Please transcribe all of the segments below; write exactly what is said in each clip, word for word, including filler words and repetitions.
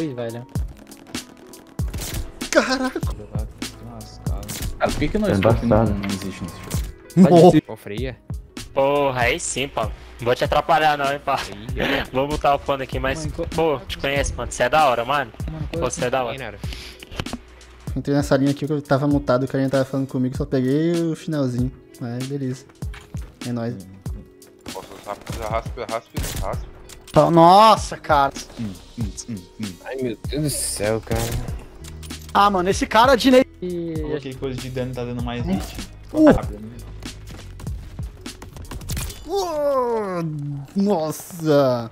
dois, velho. Caraca! Cara, por que que o É Scope não, embaçado. não existe nesse jogo? Nossa. Pô, freia. Porra, aí sim, pô. Não vou te atrapalhar não, hein, pá. Freia. Vou botar o fone aqui, mas, Mano, co- pô, te conheço, mano. Você é da hora, mano. Mano, Pô, você é da hora. Nara. Entrei nessa linha aqui que eu tava mutado, o carinha tava falando comigo, só peguei o finalzinho. Mas beleza. É nóis. Posso usar pra raspa, raspa, raspa. Nossa, cara. Ai, meu Deus do céu, cara. Ah, mano, esse cara de Ney. Coloquei coisa de dano, tá dando mais hit. Uh. Rápido, né? Nossa.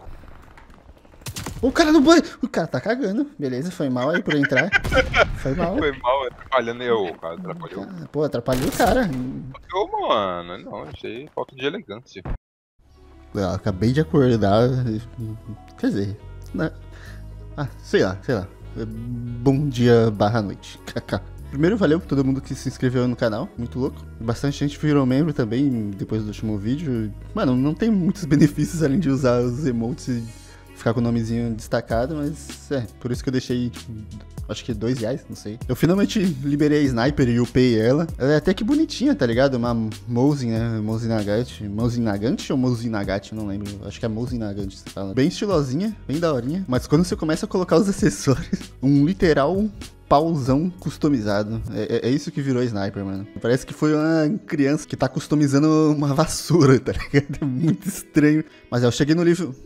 O cara no banho. O cara tá cagando. Beleza, foi mal aí por entrar. Foi mal. Foi mal, atrapalhando eu, cara. Atrapalhou. Ah, pô, atrapalhou o cara. Eu, mano. Não, achei falta de elegância. Eu acabei de acordar. Quer dizer. Né? Ah, sei lá, sei lá. Bom dia barra noite. Primeiro, valeu pra todo mundo que se inscreveu no canal, muito louco. Bastante gente virou membro também depois do último vídeo. Mano, não tem muitos benefícios além de usar os emotes e ficar com o nomezinho destacado, mas é, por isso que eu deixei, tipo, acho que dois reais, não sei. Eu finalmente liberei a Sniper e upei ela. Ela é até que bonitinha, tá ligado? Uma Mosin, né? Mosin Nagant. Mosin Nagant ou Mosin Nagant? Não lembro. Acho que é Mosin Nagant que você fala. Bem estilosinha, bem daorinha. Mas quando você começa a colocar os acessórios, um literal pauzão customizado. É, é, é isso que virou Sniper, mano. Parece que foi uma criança que tá customizando uma vassoura, tá ligado? É muito estranho. Mas eu cheguei no nível...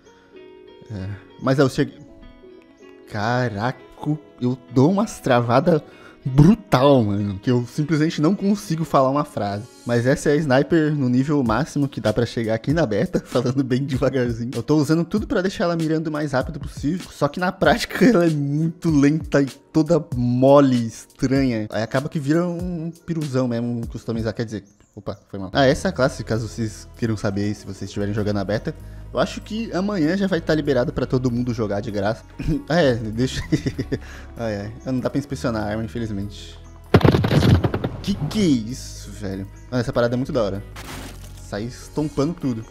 É, mas eu cheguei... Caraca, eu dou umas travadas brutal, mano. Que eu simplesmente não consigo falar uma frase. Mas essa é a Sniper no nível máximo que dá pra chegar aqui na beta, falando bem devagarzinho. Eu tô usando tudo pra deixar ela mirando o mais rápido possível. Só que na prática ela é muito lenta e toda mole, estranha. Aí acaba que vira um piruzão mesmo, customizar, quer dizer... Opa, foi mal. Ah, essa é a classe, caso vocês queiram saber aí, se vocês estiverem jogando a beta. Eu acho que amanhã já vai estar liberado pra todo mundo jogar de graça. Ah, é, deixa... Ai, ai, não dá pra inspecionar a arma, infelizmente. Que que é isso, velho? Ah, essa parada é muito da hora. Sai estompando tudo.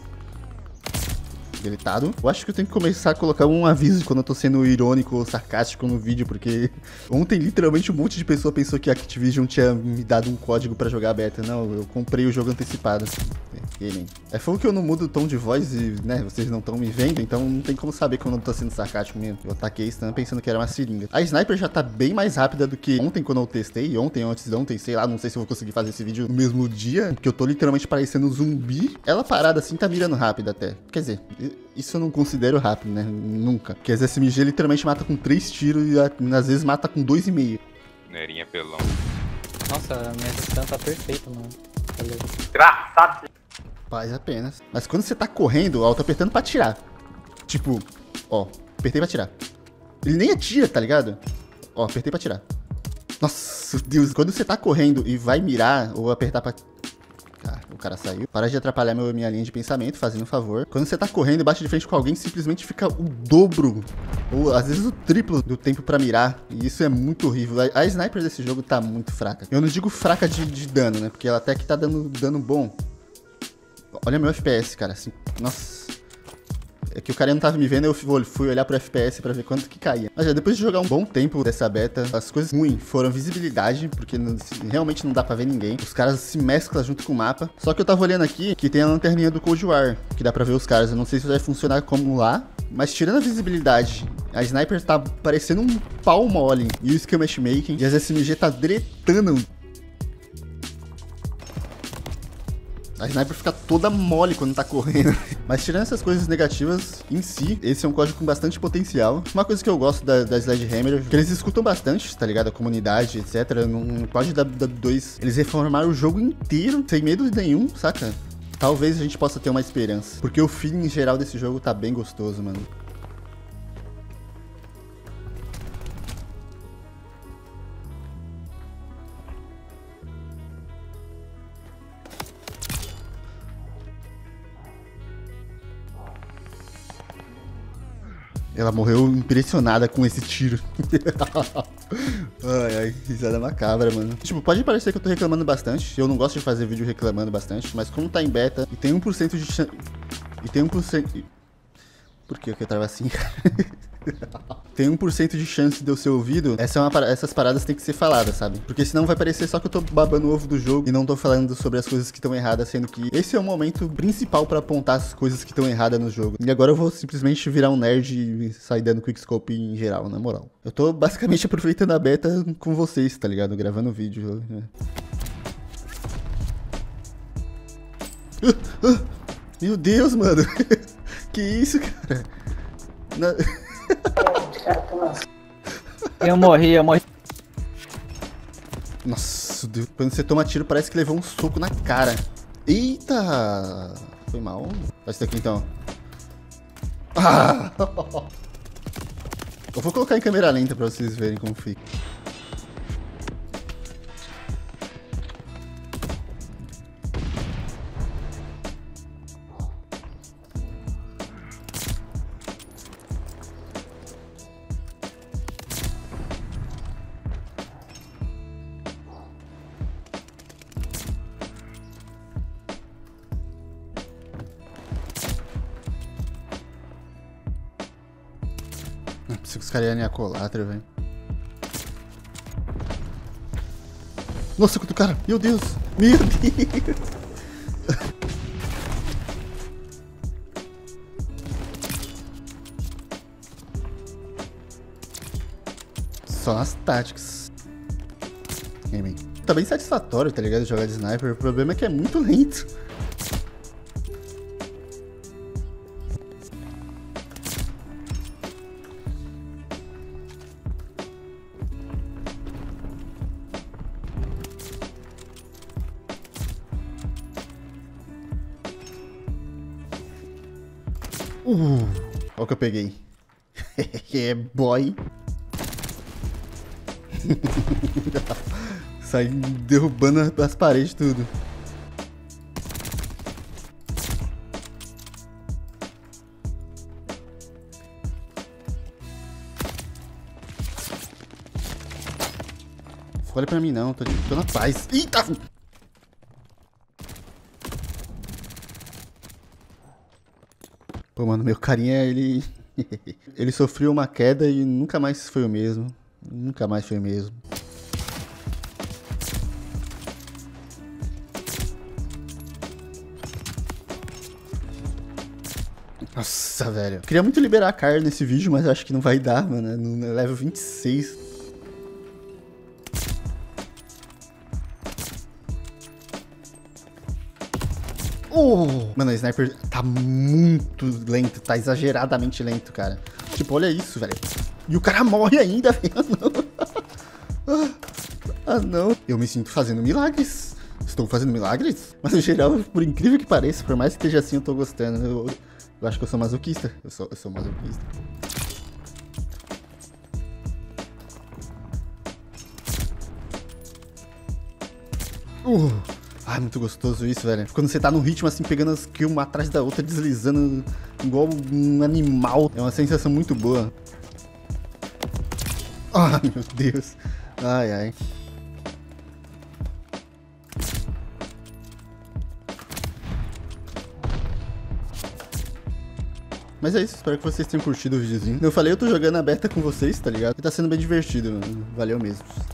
Deletado. Eu acho que eu tenho que começar a colocar um aviso quando eu tô sendo irônico ou sarcástico no vídeo, porque ontem literalmente um monte de pessoa pensou que a Activision tinha me dado um código pra jogar a beta. Não, eu comprei o jogo antecipado. É fogo que eu não mudo o tom de voz e, né, vocês não estão me vendo, então não tem como saber quando eu tô sendo sarcástico mesmo. Eu ataquei stun pensando que era uma seringa. A Sniper já tá bem mais rápida do que ontem quando eu testei, ontem, antes de ontem, sei lá, não sei se eu vou conseguir fazer esse vídeo no mesmo dia, porque eu tô literalmente parecendo um zumbi. Ela parada assim tá mirando rápido até. Quer dizer, isso eu não considero rápido, né? Nunca. Porque as S M G literalmente mata com três tiros e às vezes mata com dois e meio. Nerinha pelão. Nossa, a minha stun tá perfeita, mano. Valeu. Engraçado. Paz apenas. Mas quando você tá correndo, ó, eu tô apertando pra atirar. Tipo, ó, apertei pra atirar. Ele nem atira, tá ligado? Ó, apertei pra atirar. Nossa, Deus. Quando você tá correndo e vai mirar ou apertar pra... Ah, o cara saiu. Para de atrapalhar meu, minha linha de pensamento, fazendo um favor. Quando você tá correndo e bate de frente com alguém, simplesmente fica o dobro, ou às vezes o triplo do tempo pra mirar. E isso é muito horrível. A, a Sniper desse jogo tá muito fraca. Eu não digo fraca de, de dano, né? Porque ela até que tá dando dano bom. Olha meu F P S, cara. Assim, nossa. É que o cara não tava me vendo, eu fui olhar pro F P S pra ver quanto que caía. Mas já depois de jogar um bom tempo dessa beta, as coisas ruins foram visibilidade, porque não, realmente não dá pra ver ninguém. Os caras se mesclam junto com o mapa. Só que eu tava olhando aqui que tem a lanterninha do Cold War, que dá pra ver os caras. Eu não sei se vai funcionar como lá, mas tirando a visibilidade, a Sniper tá parecendo um pau mole. E o skill matchmaking, e as S M G tá dretando. A Sniper fica toda mole quando tá correndo. Mas tirando essas coisas negativas, em si, esse é um código com bastante potencial. Uma coisa que eu gosto da, da Sledgehammer, que eles escutam bastante, tá ligado? A comunidade, etcétera. No código da W dois, eles reformaram o jogo inteiro, sem medo nenhum, saca? Talvez a gente possa ter uma esperança. Porque o feeling geral desse jogo tá bem gostoso, mano. Ela morreu impressionada com esse tiro. Ai, ai, risada macabra, mano. Tipo, pode parecer que eu tô reclamando bastante. Eu não gosto de fazer vídeo reclamando bastante, mas como tá em beta e tem um por cento de chance... E tem um por cento... Por que eu tava assim? Tem um por cento de chance de eu ser ouvido. Essa é uma, par- essas paradas tem que ser faladas, sabe? Porque senão vai parecer só que eu tô babando o ovo do jogo e não tô falando sobre as coisas que estão erradas, sendo que esse é o momento principal pra apontar as coisas que estão erradas no jogo. E agora eu vou simplesmente virar um nerd e sair dando quickscope em geral, na moral. Eu tô basicamente aproveitando a beta com vocês, tá ligado? Gravando vídeo. Né? Uh, uh, meu Deus, mano. Que isso, cara? Na... Eu morri, eu morri. Nossa, Deus. Quando você toma tiro, parece que levou um soco na cara. Eita! Foi mal. Faz isso aqui então. Ah! Eu vou colocar em câmera lenta pra vocês verem como fica. Não precisa que os caras iam a colatra, velho. Nossa, quanto cara! Meu Deus! Meu Deus! Só nas táticas. Gaming. Tá bem satisfatório, tá ligado? Jogar de sniper. O problema é que é muito lento. Uh, olha o que eu peguei. É boy. Sai derrubando as paredes tudo. Olha pra mim não, tô, tô na paz. Eita! Pô, mano, meu carinha, ele... ele sofreu uma queda e nunca mais foi o mesmo. Nunca mais foi o mesmo. Nossa, velho. Queria muito liberar a Car nesse vídeo, mas acho que não vai dar, mano. No level vinte e seis. Uh, mano, o sniper tá muito lento, tá exageradamente lento, cara. Tipo, olha isso, velho. E o cara morre ainda, velho. Ah, ah, não. Eu me sinto fazendo milagres. Estou fazendo milagres? Mas, no geral, por incrível que pareça, por mais que esteja assim, eu tô gostando. Eu, eu acho que eu sou masoquista. Eu sou, eu sou masoquista. Uh. Ai, muito gostoso isso, velho. Quando você tá no ritmo, assim, pegando as kills uma atrás da outra, deslizando igual um animal. É uma sensação muito boa. Ai, meu Deus. Ai, ai. Mas é isso, espero que vocês tenham curtido o videozinho. Eu falei, eu tô jogando a beta com vocês, tá ligado? E tá sendo bem divertido, mano. Valeu mesmo.